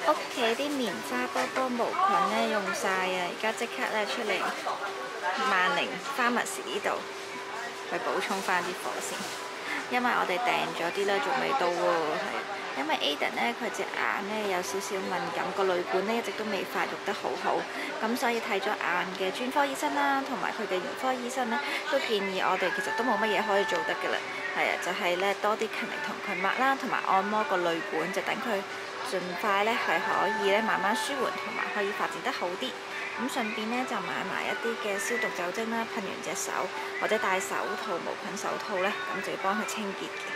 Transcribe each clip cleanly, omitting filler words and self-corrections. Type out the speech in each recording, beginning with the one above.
屋企啲棉花波波毛裙咧用晒啊！而家即刻咧出嚟萬寧Pharmacy呢度去補充翻啲貨先，因為我哋訂咗啲咧仲未到喎，係因為 Aiden 咧佢隻眼咧有少少敏感，個淚管咧一直都未發育得好好，咁所以睇咗眼嘅專科醫生啦，同埋佢嘅兒科醫生咧都建議我哋其實都冇乜嘢可以做得㗎啦，係啊，就係咧多啲勤力同佢抹啦，同埋按摩個淚管，就等佢盡快咧係可以咧慢慢舒緩，同埋可以發展得好啲。咁順便咧就買埋一啲嘅消毒酒精啦，噴完隻手或者戴手套無菌手套咧，咁就要幫佢清潔嘅。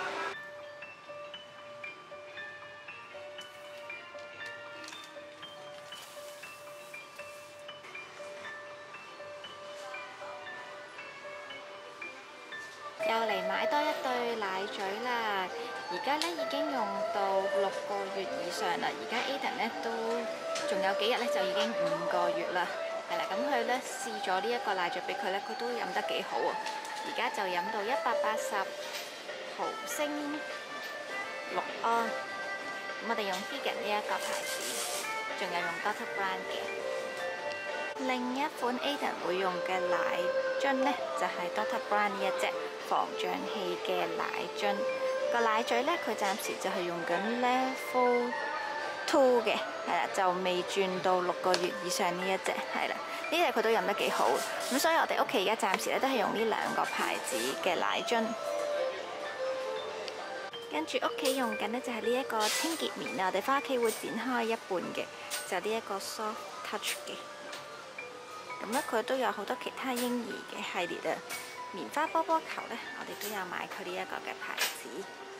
又嚟買多一對奶嘴啦！而家咧已經用到6個月以上啦，而家 Aiden 咧都仲有幾日咧就已經5個月啦，係啦，咁佢咧試咗呢一個奶嘴俾佢咧，佢都飲得幾好啊！而家就飲到180毫升氯胺，咁我哋用 Vegan 呢一個牌子，仲有用 Dr. Brown 嘅。另一款 Aiden 會用嘅奶樽咧，就係 Dr. Brown 呢一隻防脹氣嘅奶樽。個奶嘴咧，佢暫時就係用緊 Level 2嘅，係啦，就未轉到6個月以上呢一隻，係啦，呢隻佢都飲得幾好。咁所以我哋屋企而家暫時咧都係用呢2個牌子嘅奶樽。跟住屋企用緊呢就係呢一個清潔棉啊，我哋翻屋企會剪開一半嘅，就呢一個 Soft Touch 嘅。咁咧佢都有好多其他嬰兒嘅系列啊，棉花波波球咧，我哋都有買佢呢一個嘅牌子。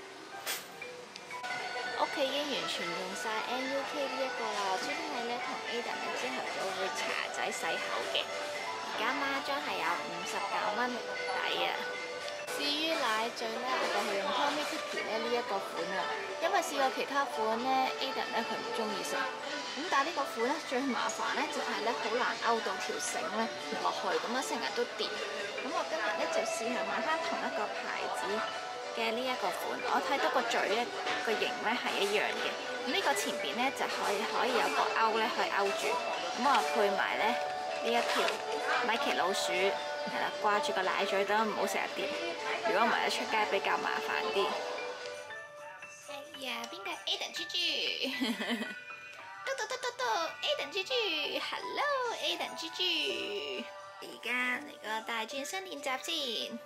屋企已經完全用晒 NUK 呢一個啦，專係咧同 Aiden 咧朝頭早會搽仔洗口嘅。而家孖裝係有59蚊抵啊！至於奶嘴咧，我哋係用 Tommy Picky 咧呢一個款啊，因為試過其他款咧 Aiden 咧佢唔中意食。咁但係呢個款咧最麻煩咧就係咧好難勾到條繩咧落去，咁啊成日都跌。咁我今日咧就試下買翻同一個牌子嘅呢一個款，我睇到個嘴咧個型咧係一樣嘅。咁呢個前邊咧就可以有個勾咧去勾住，咁我配埋咧呢一條米奇老鼠係啦，掛住個奶嘴等唔好成日跌。如果唔係咧出街比較麻煩啲。哎呀，邊個 Aiden 豬豬？Aiden 豬豬 ，Hello Aiden 豬豬，而家嚟個大轉身練習先。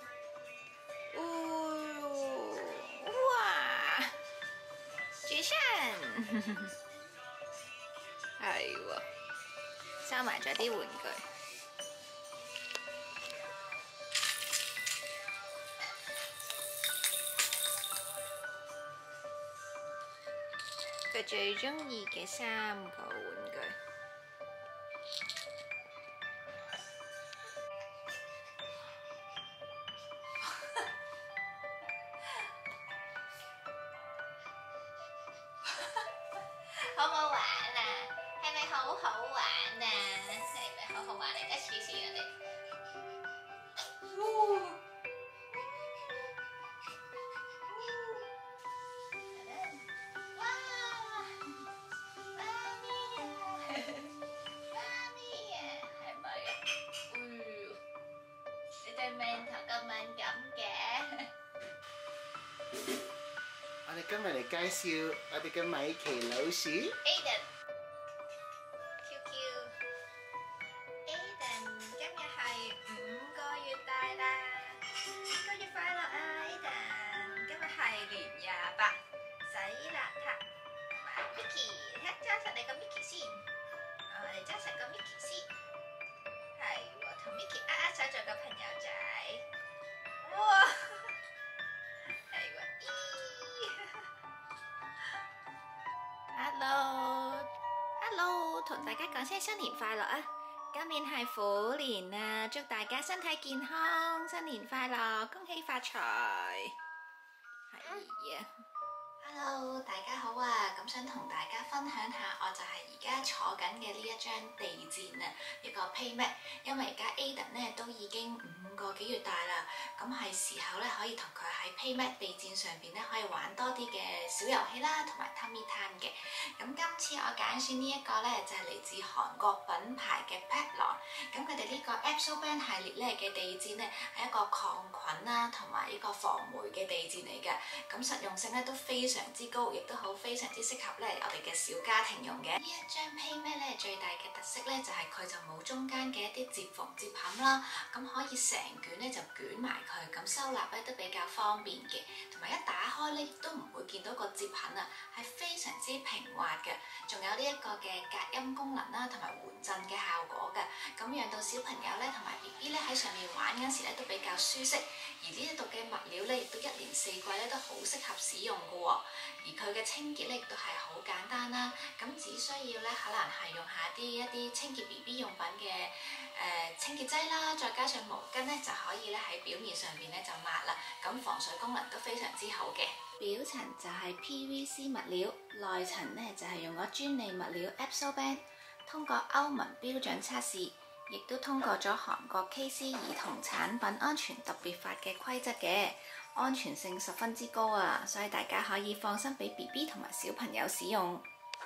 哇！轉身，係喎，收埋咗啲玩具。佢最中意嘅3個玩具。好唔好玩啊？係咪好好玩啊？係咪好好玩嚟？一次試我哋。 我哋今日嚟介紹我哋嘅米奇老鼠。 Aiden， QQ。Aiden 今日係5個月大啦，5個月快樂啊 Aiden！ 今日係年28，洗邋遢。同埋 Mickey， 你睇揸實你個 Mickey 先。我哋揸實個 Mickey 先。係喎，同 Mickey 握握手做個朋友仔。哇！Hello，同大家講聲新年快樂啊！今年係虎年啊，祝大家身體健康，新年快樂，恭喜發財。係啊， Hello，大家好啊！咁想同大家分享下，我就係而家坐緊嘅呢一張地墊啊，一個 PayMat。因為而家 Aiden 咧都已經5個幾月大啦，咁係時候咧可以同佢喺 PayMat 地墊上邊咧可以玩多啲嘅小遊戲啦，同埋 Tummy Time 嘅。咁今次我揀選呢一個咧就係嚟自韓國品牌嘅 Peplon。咁佢哋呢個 Absorbent 系列咧嘅地墊咧係一個抗菌啦，同埋呢個防霉嘅地墊嚟嘅。咁實用性咧都非常之高，亦都非常之適合咧我哋嘅小家庭用嘅。呢一張 PayMat 咧最大嘅特色咧就係佢就冇中間嘅一啲接縫接冚啦，咁可以成卷咧就捲埋佢，咁收納咧都比較方便嘅。同埋一打開咧亦都唔會見到個接痕啊，係非常之平滑嘅。仲有呢一個嘅隔音功能啦，同埋緩震嘅效果嘅，咁讓到小朋友咧同埋 BB 咧喺上面玩嗰時咧都比較舒適。而呢一度嘅物料咧亦都一年四季咧都好適合使用嘅喎。而佢嘅清潔咧亦都係好簡單啦，咁只需要咧可能係用下一啲清潔 BB 用品嘅清潔劑啦，再加上毛巾咧就可以咧喺表面上邊咧就抹啦，咁防水功能都非常之好嘅。表層就係 PVC 物料，內層咧就係用咗專利物料 Absorbent， 通過歐盟標準測試，亦都通過咗韓國 KC 兒童產品安全特別法嘅規則嘅，安全性十分之高啊，所以大家可以放心俾 BB 同埋小朋友使用。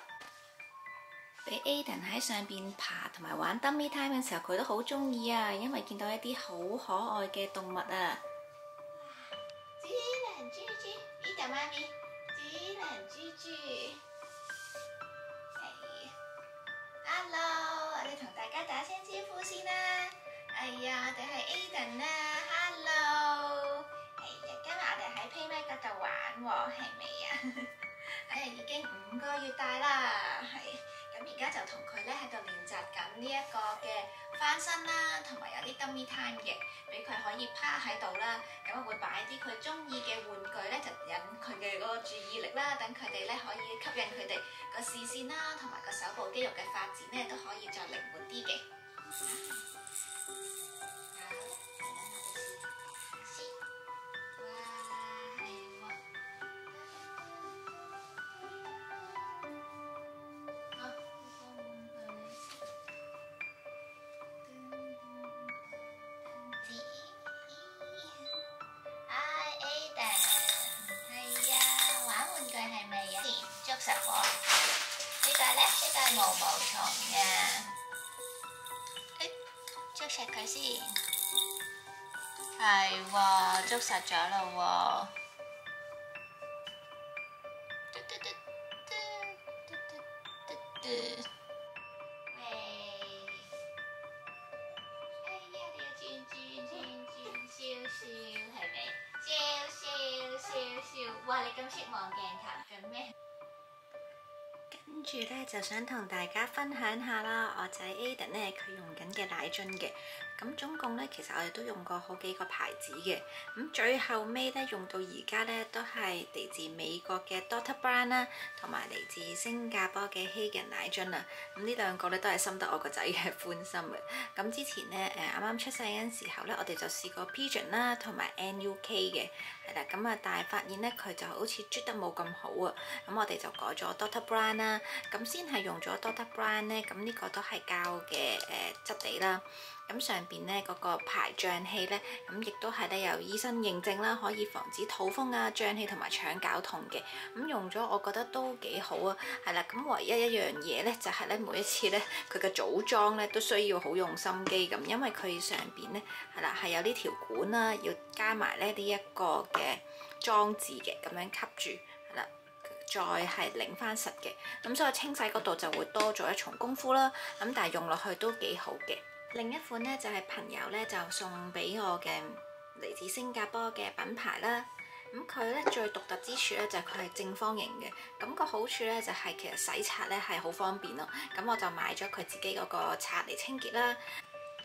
俾 Aiden 喺上邊爬同埋玩 Dummy Time 嘅時候，佢都好中意啊，因為見到一啲好可愛嘅動物啊。智能豬豬 ，Aiden 媽咪，智能豬豬。Hello， 我哋同大家打聲招呼先啦。哎呀，我哋係 Aiden 啦 ，Hello。係啊，今日我哋喺 PayMat 嗰度玩喎，係咪啊？哎呀，已經5個月大啦，係。咁而家就同佢咧喺度練習緊呢一個嘅翻身啦，同埋有啲 Dummy Time 嘅，俾佢可以趴喺度啦。咁我會擺啲佢中意嘅玩具咧，就引佢嘅嗰個注意力啦，等佢哋咧可以吸引佢哋個視線啦，同埋個手部肌肉嘅發展咧都可以再靈活啲嘅。捉實我呢個咧，呢個係毛毛蟲嘅，捉實佢先，係喎，捉實咗咯喎。哎呀，你要轉，笑，係咪？笑，哇！你咁識望鏡頭嘅咩？跟住咧就想同大家分享下啦，我仔 Aiden 咧佢用緊嘅奶樽嘅，咁總共咧其實我哋都用過好幾個牌子嘅，咁最後尾咧用到而家咧都係嚟自美國嘅 Dr. Brown 啦，同埋嚟自新加坡嘅 Hagen 奶樽啊，咁呢兩個咧都係深得我個仔嘅歡心嘅。咁之前咧啱啱出世嗰陣時候咧，我哋就試過 Pigeon 啦，同埋 NUK 嘅，係啦，咁啊但係發現咧佢就好似啜得冇咁好啊，咁我哋就改咗 Dr. Brown 啦。咁先係用咗 Dr. Brown 咧，咁呢個都係膠嘅質地啦。咁上邊咧嗰個排脹器咧，咁亦都係咧有醫生認證啦，可以防止肚風啊、脹氣同埋腸絞痛嘅。咁用咗我覺得都幾好啊，係啦。咁唯一一樣嘢咧就係咧每一次咧佢嘅組裝咧都需要好用心機咁，因為佢上邊咧係啦係有呢條管啦，要加埋咧呢一個嘅裝置嘅，咁樣吸住。再係擰翻實嘅，咁所以清洗嗰度就會多咗一重功夫啦。咁但係用落去都幾好嘅。另一款咧就係朋友咧就送俾我嘅嚟自新加坡嘅品牌啦。咁佢咧最獨特之處咧就係佢係正方形嘅，咁個好處咧就係其實洗刷咧係好方便咯。咁我就買咗佢自己嗰個刷嚟清潔啦。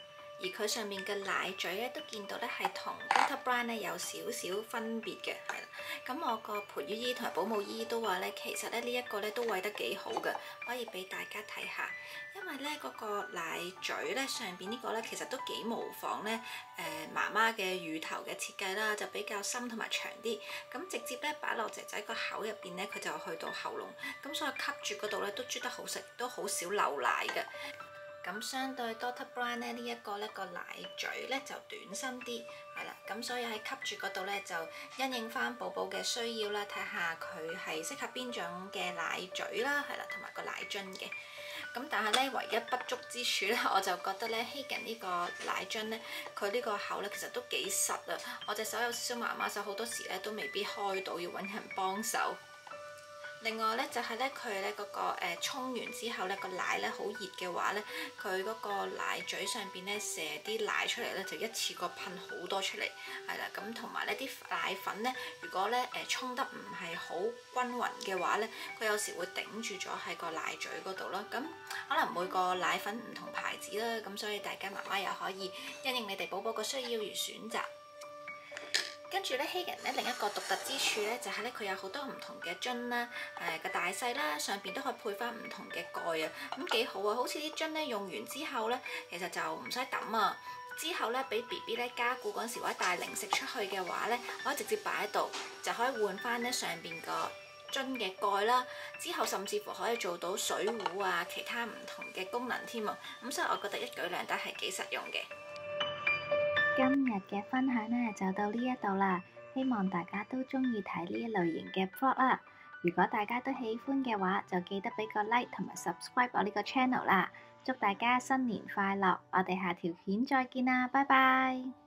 而佢上面嘅奶嘴咧都見到咧係同 Dr. Brown 咧有少少分別嘅，係啦。咁我個陪月姨同埋保姆姨都話咧，其實咧呢一個咧都餵得幾好嘅，可以俾大家睇下。因為咧嗰個奶嘴咧上邊呢個咧其實都幾模仿咧媽媽嘅乳頭嘅設計啦，就比較深同埋長啲。咁直接咧擺落仔仔個口入邊咧，佢就去到喉嚨，咁所以吸住嗰度咧都啜得好食，都好少流奶嘅。咁相對 Dr. Brown 咧呢一個咧個奶嘴咧就短身啲，係啦，咁所以喺吸住嗰度咧就因應翻寶寶嘅需要啦，睇下佢係適合邊種嘅奶嘴啦，係啦，同埋個奶樽嘅。咁但係咧唯一不足之處咧，我就覺得咧 Hagen 呢個奶樽咧，佢呢個口咧其實都幾實啊！我隻手有少少媽媽手，好多時咧都未必開到，要揾人幫手。另外咧就係咧佢咧嗰個沖完之後咧個奶咧好熱嘅話咧，佢嗰個奶嘴上邊咧射啲奶出嚟咧就一次過噴好多出嚟，係啦，咁同埋咧啲奶粉咧，如果咧沖得唔係好均勻嘅話咧，佢有時會頂住咗喺個奶嘴嗰度咯。咁可能每個奶粉唔同牌子啦，咁所以大家媽媽又可以因應你哋寶寶個需要而選擇。跟住咧 Hagen 咧另一個獨特之處咧，就係咧佢有好多唔同嘅樽啦，個大細啦，上邊都可以配翻唔同嘅蓋啊，咁幾好啊！好似啲樽咧用完之後咧，其實就唔使抌啊。之後咧俾 BB 咧加固嗰陣時或者帶零食出去嘅話咧，可以直接擺喺度，就可以換翻咧上邊個樽嘅蓋啦。之後甚至乎可以做到水壺啊，其他唔同嘅功能添啊。咁所以我覺得一舉兩得係幾實用嘅。 今日嘅分享呢就到呢一度啦，希望大家都中意睇呢一類型嘅 vlog 啦。如果大家都喜歡嘅話，就記得俾個 like 同埋 subscribe 我呢個 channel 啦。祝大家新年快樂！我哋下條片再見啦，拜拜。